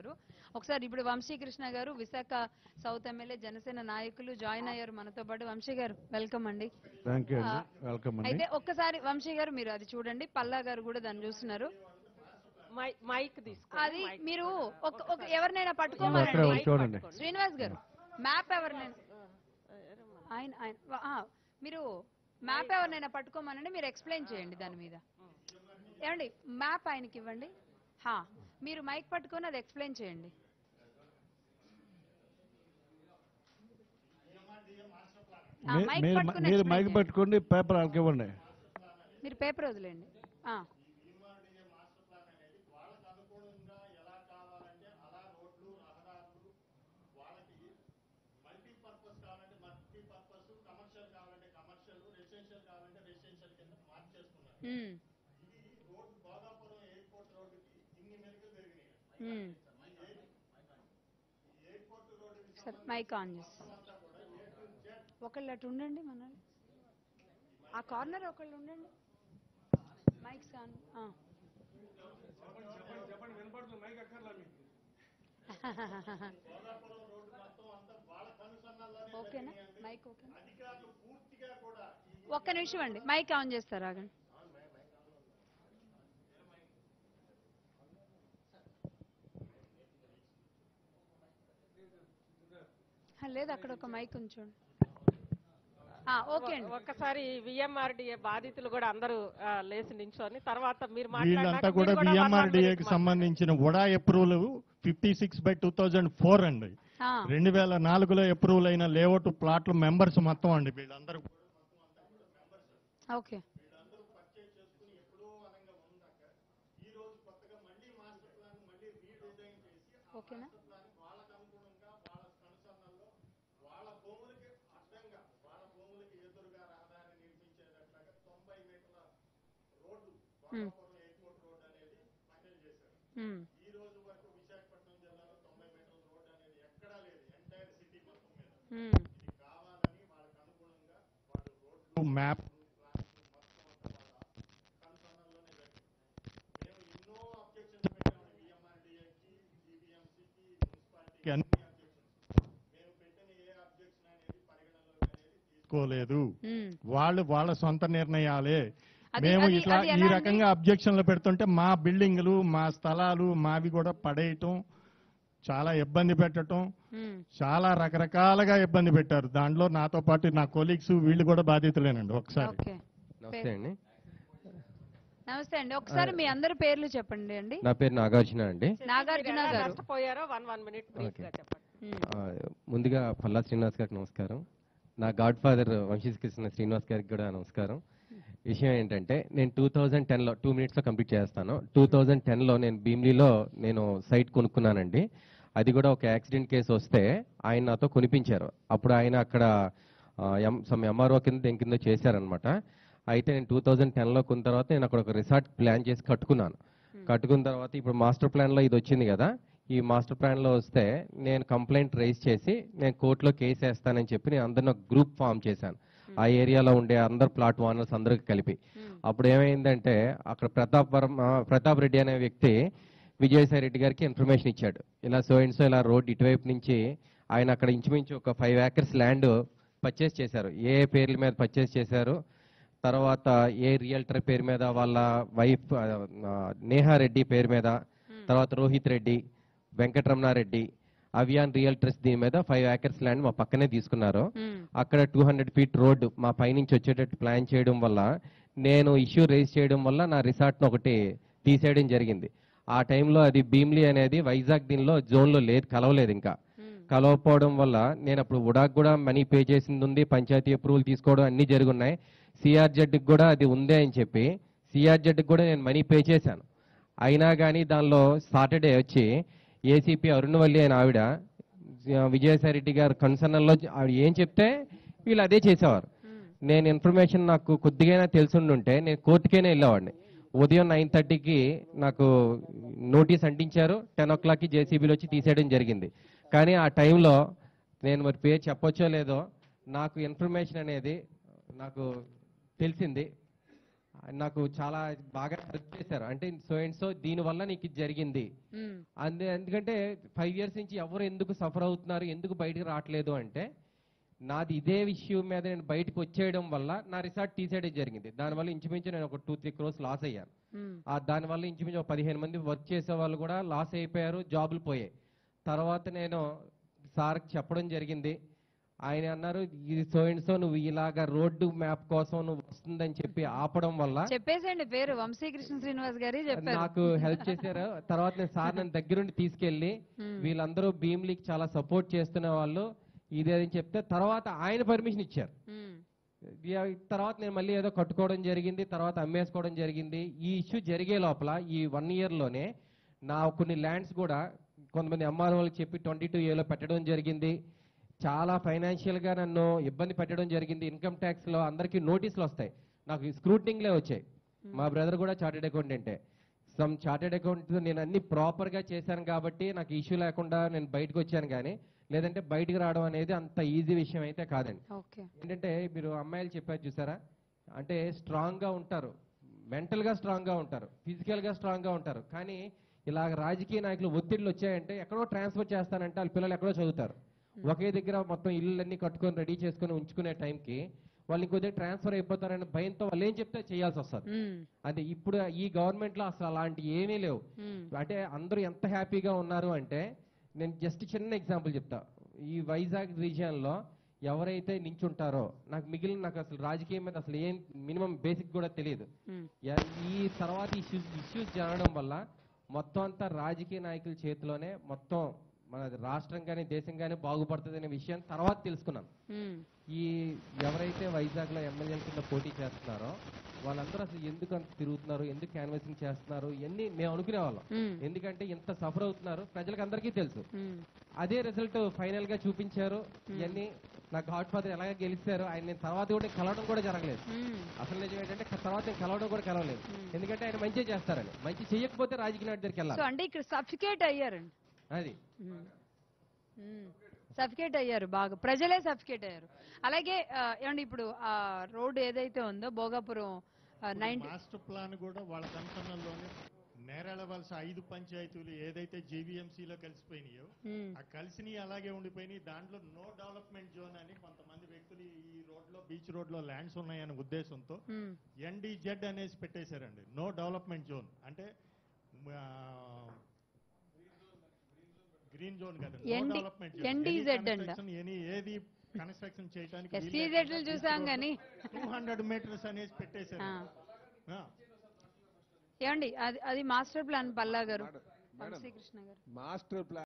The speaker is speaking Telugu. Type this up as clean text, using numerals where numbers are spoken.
గారు. ఒకసారి ఇప్పుడు వంశీకృష్ణ గారు విశాఖ సౌత్ ఎమ్మెల్యే జనసేన నాయకులు జాయిన్ అయ్యారు మనతో పాటు. వంశీ గారు వెల్కమ్ అండి. అయితే ఒక్కసారి వంశీ గారు మీరు అది చూడండి, పల్లా గారు కూడా దాన్ని చూస్తున్నారు. మైక్ అది మీరు ఎవరినైనా పట్టుకోమనండి. శ్రీనివాస్ గారు మ్యాప్ ఎవరినైనా మీరు మ్యాప్ ఎవరినైనా పట్టుకోమనండి, మీరు ఎక్స్ప్లెయిన్ చేయండి దాని మీద. ఏమండి మ్యాప్ ఆయనకి ఇవ్వండి, మీరు మైక్ పట్టుకొని అది ఎక్స్ప్లెయిన్ చేయండి. మైక్ పట్టుకోండి, పేపర్ వాళ్ళకి ఇవ్వండి. మీరు పేపర్ వదిలేండి. మైక్ ఆన్ చేసి ఒకళ్ళు అటు ఉండండి, మన ఆ కార్నర్ ఒకళ్ళు ఉండండి. Mics on. ఓకేనా మైక్? ఓకేనా, ఒక్క నిమిషం అండి, మైక్ ఆన్ చేస్తారు ఆగండి. లేదు అక్కడ ఒక మైక్ ఉంచండి. ఓకే అండి. ఒక్కసారి విఎంఆర్డీఏ బాధితులు కూడా అందరూ లేచి నించొని తర్వాత మీరు వీళ్ళంతా కూడా విఎంఆర్డీఏకి సంబంధించిన ఉడా అప్రూవల్ 56/2004 అండి. 2004లో అప్రూవల్ అయిన లేఅవుట్ ప్లాట్ల మెంబర్స్ మొత్తం అండి వీళ్ళందరూ. ఓకే ఓకేనా? మ్యాప్ తీసుకోలేదు, వాళ్ళు వాళ్ళ సొంత నిర్ణయాలే. మేము ఇట్లా ఈ రకంగా అబ్జెక్షన్లు పెడుతుంటే మా బిల్డింగ్లు, మా స్థలాలు మావి కూడా పడేయటం, చాలా ఇబ్బంది పెట్టడం, చాలా రకరకాలుగా ఇబ్బంది పెట్టారు. దాంట్లో నాతో పాటు నా కొలీగ్స్ వీళ్ళు కూడా బాధితులేనండి. ఒకసారి నమస్తే అండి, ఒకసారి మీ అందరి పేర్లు చెప్పండి అండి. నా పేరు నాగార్జున అండి. నాగార్జున గారు ముందుగా పల్లా శ్రీనివాస్ గారికి నమస్కారం. నా గాడ్ ఫాదర్ వంశీకృష్ణ శ్రీనివాస్ గారికి కూడా నమస్కారం. విషయం ఏంటంటే నేను 2010లో 2 minutesలో కంప్లీట్ చేస్తాను. 2010లో నేను భీమ్లీలో నేను సైట్ కొనుక్కున్నానండి. అది కూడా ఒక యాక్సిడెంట్ కేసు వస్తే ఆయన నాతో కొనిపించారు. అప్పుడు ఆయన అక్కడ ఎంఆర్ఓ కింద దేని కింద చేశారనమాట. అయితే నేను 2010లో కొన్న తర్వాత నేను అక్కడ ఒక రిసార్ట్ ప్లాన్ చేసి కట్టుకున్నాను. కట్టుకున్న తర్వాత ఇప్పుడు మాస్టర్ ప్లాన్లో ఇది వచ్చింది కదా, ఈ మాస్టర్ ప్లాన్లో వస్తే నేను కంప్లైంట్ రైజ్ చేసి నేను కోర్టులో కేసు వేస్తానని చెప్పి నేను అందరిని ఒక గ్రూప్ ఫామ్ చేశాను, ఆ ఏరియాలో ఉండే అందరు ప్లాట్ ఓనర్స్ అందరికి కలిపి. అప్పుడు ఏమైందంటే అక్కడ ప్రతాప్ రెడ్డి అనే వ్యక్తి విజయసాయి రెడ్డి గారికి ఇన్ఫర్మేషన్ ఇచ్చాడు, ఇలా సో అండ్ సో ఇలా రోడ్ ఇటువైపు నుంచి ఆయన అక్కడ ఇంచుమించు ఒక 5 acres ల్యాండ్ పర్చేస్ చేశారు. ఏ పేర్ల మీద పర్చేస్ చేశారు, తర్వాత ఏ రియల్టర్ పేరు మీద, వాళ్ళ వైఫ్ నేహారెడ్డి పేరు మీద, తర్వాత రోహిత్ రెడ్డి, వెంకటరమణారెడ్డి, అవియాన్ రియల్టర్స్ దీని మీద 5 acres ల్యాండ్ మా పక్కనే తీసుకున్నారు. అక్కడ 200 feet రోడ్డు మా పైనుంచి వచ్చేటట్టు ప్లాన్ చేయడం వల్ల, నేను ఇష్యూ రేజ్ చేయడం వల్ల నా రిసార్ట్ను ఒకటి తీసేయడం జరిగింది. ఆ టైంలో అది భీమ్లీ అనేది వైజాగ్ దీనిలో జోన్లో లేదు, కలవలేదు. ఇంకా కలవకపోవడం వల్ల నేను అప్పుడు ఉడాక్ కూడా మనీ పే చేసింది ఉంది, పంచాయతీ అప్రూవల్ తీసుకోవడం అన్నీ జరుగున్నాయి. సిఆర్జెడ్కి కూడా అది ఉందే అని చెప్పి సిఆర్జెడ్కి కూడా నేను మనీ పే చేశాను. అయినా కానీ దానిలో సాటర్డే వచ్చి ఏసీపీ అరుణవల్లి అయిన ఆవిడ విజయసాయి రెడ్డి గారు కన్సర్న్లో ఆవిడ ఏం చెప్తే వీళ్ళు అదే చేసేవారు. నేను ఇన్ఫర్మేషన్ నాకు కొద్దిగా తెలుసుండుంటే నేను కోర్టుకైనా వెళ్ళేవాడిని. ఉదయం 9:30కి నాకు నోటీస్ అంటించారు, 10 o'clockకి జేసీబీలో వచ్చి తీసేయడం జరిగింది. కానీ ఆ టైంలో నేను మరి పేరు చెప్పొచ్చో లేదో, నాకు ఇన్ఫర్మేషన్ అనేది నాకు తెలిసింది. నాకు చాలా బాగా హెల్ప్ చేశారు. అంటే సో అండ్ సో దీని వల్ల నీకు ఇది జరిగింది. ఎందుకంటే 5 years నుంచి ఎవరు ఎందుకు సఫర్ అవుతున్నారు, ఎందుకు బయటకు రావట్లేదు అంటే నాది ఇదే విషయం మీద నేను బయటకు వచ్చేయడం వల్ల నా రిసార్ట్ తీసేయడం జరిగింది. దానివల్ల ఇంచుమించు నేను ఒక 2-3 crores లాస్ అయ్యాను. దానివల్ల ఇంచుమించు ఒక 15 మంది వర్క్ చేసే వాళ్ళు కూడా లాస్ అయిపోయారు, జాబులు పోయాయి. తర్వాత నేను సార్కి చెప్పడం జరిగింది. ఆయన అన్నారు ఇది సో అండ్ సో నువ్వు ఇలాగా రోడ్డు మ్యాప్ కోసం నువ్వు వస్తుందని చెప్పి ఆపడం వల్ల చెప్పేసేయండి పేరు వంశీకృష్ణ శ్రీనివాస్ గారి చెప్పారు. నాకు హెల్ప్ చేశారు. తర్వాత నేను సార్ నన్ను దగ్గరుండి తీసుకెళ్లి వీళ్ళందరూ భీమ్లీకి చాలా సపోర్ట్ చేస్తున్న వాళ్ళు ఇదే అని చెప్తే తర్వాత ఆయన పర్మిషన్ ఇచ్చారు. తర్వాత నేను మళ్ళీ ఏదో కట్టుకోవడం జరిగింది, తర్వాత అమ్మేసుకోవడం జరిగింది. ఈ ఇష్యూ జరిగే లోపల ఈ 1 year లోనే నా కొన్ని ల్యాండ్స్ కూడా కొంతమంది ఎంఆర్ఓ వాళ్ళకి చెప్పి 22A పెట్టడం జరిగింది. చాలా ఫైనాన్షియల్ గా నన్ను ఇబ్బంది పెట్టడం జరిగింది. ఇన్కమ్ ట్యాక్స్ లో అందరికీ నోటీసులు వస్తాయి, నాకు స్క్రూటినింగ్లే వచ్చాయి. మా బ్రదర్ కూడా చార్టెడ్ అకౌంటెంటే. సమ్ చార్టెడ్ అకౌంట్ నేను అన్ని ప్రాపర్ గా చేశాను కాబట్టి నాకు ఇష్యూ లేకుండా నేను బయటకు వచ్చాను. కానీ లేదంటే బయటకు రావడం అనేది అంత ఈజీ విషయం అయితే కాదండి. ఏంటంటే మీరు అమ్మాయిలు చెప్పారు చూసారా, అంటే స్ట్రాంగ్ గా ఉంటారు, మెంటల్ గా స్ట్రాంగ్ గా ఉంటారు, ఫిజికల్ గా స్ట్రాంగ్ గా ఉంటారు. కానీ ఇలా రాజకీయ నాయకులు ఒత్తిడిలు వచ్చాయంటే ఎక్కడో ట్రాన్స్ఫర్ చేస్తానంటే వాళ్ళ పిల్లలు ఎక్కడో చదువుతారు. ఒకే దగ్గర మొత్తం ఇళ్ళన్నీ కట్టుకొని రెడీ చేసుకుని ఉంచుకునే టైంకి వాళ్ళు ఇంకో దగ్గర ట్రాన్స్ఫర్ అయిపోతారనే భయంతో వాళ్ళు ఏం చెప్తే చేయాల్సి వస్తుంది. అంటే ఇప్పుడు ఈ గవర్నమెంట్ లో అసలు అలాంటి ఏమీ లేవు. అంటే అందరూ ఎంత హ్యాపీగా ఉన్నారు అంటే నేను జస్ట్ చిన్న ఎగ్జాంపుల్ చెప్తా. ఈ వైజాగ్ రీజియన్ లో ఎవరైతే నించుంటారో నాకు నాకు అసలు రాజకీయం మీద అసలు ఏం మినిమం బేసిక్ కూడా తెలియదు. ఈ తర్వాత ఇష్యూస్ జరగడం వల్ల మొత్తం అంతా రాజకీయ నాయకుల చేతిలోనే మొత్తం మన రాష్ట్రం కానీ దేశం కానీ బాగుపడుతుంది అనే విషయాన్ని తర్వాత తెలుసుకున్నాను. ఈ ఎవరైతే వైజాగ్ లో ఎమ్మెల్యేల కింద పోటీ చేస్తున్నారో వాళ్ళందరూ అసలు ఎందుకు అంత తిరుగుతున్నారు, ఎందుకు క్యాన్వాసింగ్ చేస్తున్నారు ఇవన్నీ మేము అనుకునేవాళ్ళం. ఎందుకంటే ఇంత సఫర్ అవుతున్నారు ప్రజలకు అందరికీ తెలుసు. అదే రిజల్ట్ ఫైనల్ గా చూపించారు. ఇవన్నీ నా గాడ్ ఫాదర్ ఎలాగ గెలిచారు ఆయన నేను తర్వాత కూడా కలవడం కూడా జరగలేదు. అసలు నిజం ఏంటంటే తర్వాత నేను కలవడం కూడా కలవలేదు. ఎందుకంటే ఆయన మంచి చేస్తారని, మంచి చేయకపోతే రాజకీయ నాయకుడి దగ్గరికి వెళ్ళాలి. అంటే ఇక్కడ సఫికేట్ అయ్యారండి, అది సఫికేట్ అయ్యారు బాగా, ప్రజలే సఫికేట్ అయ్యారు. అలాగే ఏమండి ఇప్పుడు ఆ రోడ్ ఏదైతే ఉందో భోగాపురం మాస్టర్ ప్లాన్ కూడా వాళ్ళ కంకణంలోనే నేరేళ్ల వలస 5 పంచాయతీలు ఏదైతే జీవీఎంసీలో కలిసిపోయినాయో ఆ కలిసినవి అలాగే ఉండిపోయినాయి. దాంట్లో నో డెవలప్మెంట్ జోన్ అని కొంతమంది వ్యక్తులు ఈ రోడ్ లో బీచ్ రోడ్ లో ల్యాండ్స్ ఉన్నాయనే ఉద్దేశంతో NDZ అనేసి పెట్టేశారండి. నో డెవలప్మెంట్ జోన్ అంటే గ్రీన్ జోన్ కదా, నో డెవలప్మెంట్ జోన్. ఏది కన్స్ట్రక్షన్ చేయడానికి చూసాం కానీ 200 meters అనేసి పెట్టేశారు. ఏమండి అది మాస్టర్ ప్లాన్ పల్లా గారు, వంశీకృష్ణ గారు మాస్టర్ ప్లాన్